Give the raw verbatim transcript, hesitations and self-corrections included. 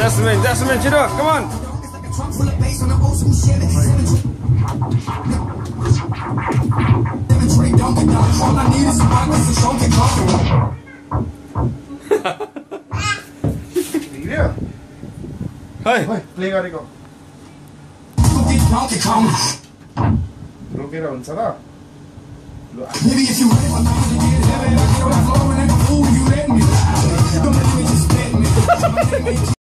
Jasmine, Jasmine, cheer up, come on. Hey, play गरेको रोकेर हुन्छ र Maybe if you ready, I'm not gonna get it. I get on the floor and act a fool. You let me. Don't let me just let me.